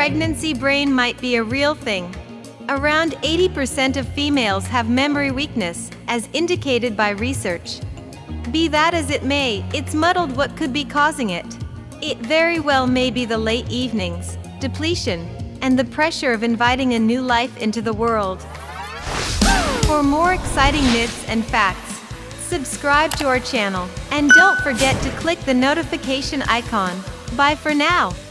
pregnancy brain might be a real thing. Around 80% of females have memory weakness, as indicated by research. Be that as it may, it's muddled what could be causing it. It very well may be the late evenings, depletion, and the pressure of inviting a new life into the world. For more exciting myths and facts, subscribe to our channel, and don't forget to click the notification icon. Bye for now.